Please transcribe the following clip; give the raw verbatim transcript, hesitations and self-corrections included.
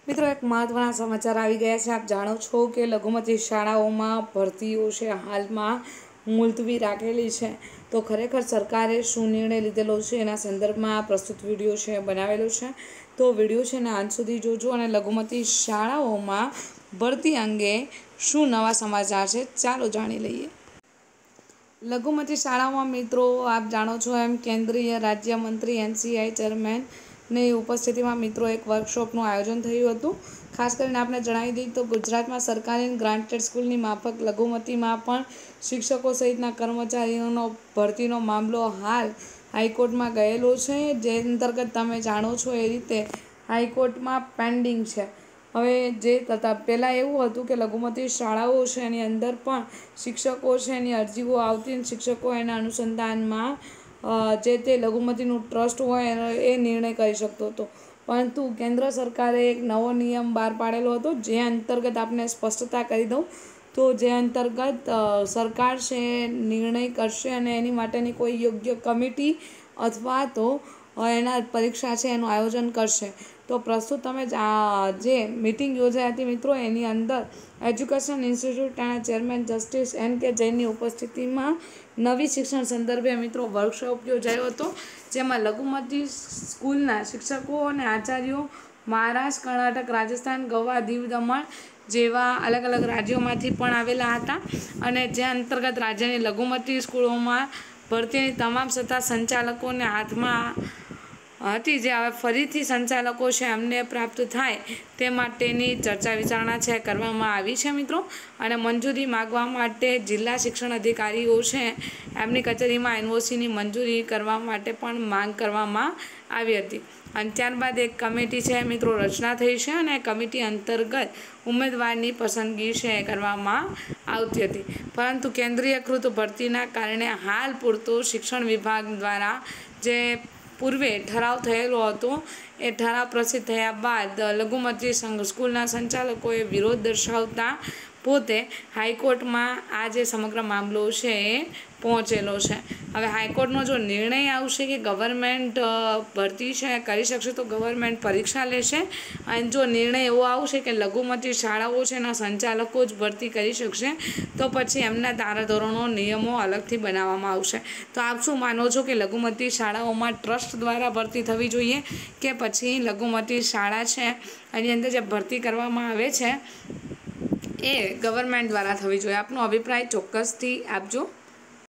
मित्रों एक महत्वना समाचार આવી ગયા છે। આપ જાણો છો કે લઘુમતી શાળાઓમાં ભરતીઓ છે હાલમાં મુલતવી રાખેલી છે। તો ખરેખર સરકારે શું નિર્ણય લીધેલો છે એના સંદર્ભમાં પ્રસ્તુત વિડીયો છે બનાવેલો છે। તો વિડીયો છે ને અંત સુધી જોજો અને લઘુમતી શાળાઓમાં ભરતી અંગે શું નવા સમાચાર છે ચાલો જાણી લઈએ। લઘુમતી શાળાઓમાં મિત્રો આપ જાણો છો એમ કેન્દ્રીય રાજ્યમંત્રી એનસીઆઈ ચેરમેન ની ઉપસ્થિતિમાં મિત્રો એક વર્કશોપનું આયોજન થયું હતું। ખાસ કરીને આપણે જણાવી દઈએ તો ગુજરાતમાં સરકારી ગ્રાન્ટેડ સ્કૂલની માફક લઘુમતીમાં પણ શિક્ષકો સહિતના કર્મચારીઓનો ભરતીનો મામલો હાલ હાઈકોર્ટમાં ગયેલો છે। જે અંતર્ગત તમે જાણો છો એ રીતે હાઈકોર્ટમાં પેન્ડિંગ છે। હવે જે તથા પહેલાં એવું હતું કે લઘુમતી શાળાઓ છે એની અંદર પણ શિક્ષકો છે એની અરજીઓ આવતી અને શિક્ષકો એના અનુસંધાનમાં જે તે લઘુમતીનું ટ્રસ્ટ હોય એ નિર્ણય કરી શકતો હતો। પરંતુ કેન્દ્ર સરકારે એક નવો નિયમ બહાર પાડેલો હતો જે અંતર્ગત આપને સ્પષ્ટતા કરી દઉં તો જે અંતર્ગત સરકાર છે નિર્ણય કરશે અને એની માટેની કોઈ યોગ્ય કમિટી અથવા તો એના પરીક્ષા છે એનું આયોજન કરશે। તો પ્રસ્તુત તમે જે મિટિંગ યોજાઈ હતી મિત્રો એની અંદર એજ્યુકેશન ઇન્સ્ટિટ્યૂટના ચેરમેન જસ્ટિસ એન કે જૈનની ઉપસ્થિતિમાં નવી શિક્ષણ સંદર્ભે મિત્રો વર્કશોપ યોજાયો હતો। જેમાં લઘુમતી સ્કૂલના શિક્ષકો અને આચાર્યો મહારાષ્ટ્ર, કર્ણાટક, રાજસ્થાન, ગોવા, દીવ, દમણ જેવા અલગ અલગ રાજ્યોમાંથી પણ આવેલા હતા અને જે અંતર્ગત રાજ્યની લઘુમતી સ્કૂલોમાં ભરતીની તમામ સત્તા સંચાલકોને હાથમાં હતી જે હવે ફરીથી સંચાલકો છે એમને પ્રાપ્ત થાય તે માટેની ચર્ચા વિચારણા છે કરવામાં આવી છે મિત્રો। અને મંજૂરી માગવા માટે જિલ્લા શિક્ષણ અધિકારીઓ છે એમની કચેરીમાં એનઓસીની મંજૂરી કરવા માટે પણ માંગ કરવામાં આવી હતી અને ત્યારબાદ એક કમિટી છે મિત્રો રચના થઈ છે અને કમિટી અંતર્ગત ઉમેદવારની પસંદગી છે કરવામાં આવતી હતી। પરંતુ કેન્દ્રીયકૃત ભરતીના કારણે હાલ પૂરતો શિક્ષણ વિભાગ દ્વારા જે પૂર્વે ઠરાવ થયેલો હતો એ ઠરાવ પ્રસિદ્ધ થયા બાદ લઘુમતી સ્કૂલના સંચાલકોએ વિરોધ દર્શાવતા પોતે હાઈકોર્ટમાં આ જે સમગ્ર મામલો છે એ પહોંચેલો છે। હવે હાઈકોર્ટનો જો નિર્ણય આવશે કે ગવર્મેન્ટ ભરતી છે કરી શકશે તો ગવર્મેન્ટ પરીક્ષા લેશે અને જો નિર્ણય એવો આવશે કે લઘુમતી શાળાઓ છે એના સંચાલકો જ ભરતી કરી શકશે તો પછી એમના ધારાધોરણો નિયમો અલગથી બનાવવામાં આવશે। તો આપ શું માનો છો કે લઘુમતી શાળાઓમાં ટ્રસ્ટ દ્વારા ભરતી થવી જોઈએ કે પછી લઘુમતી શાળા છે એની અંદર જે ભરતી કરવામાં આવે છે એ ગવર્મેન્ટ દ્વારા થવી જોઈએ? આપનો અભિપ્રાય ચોક્કસથી આપજો।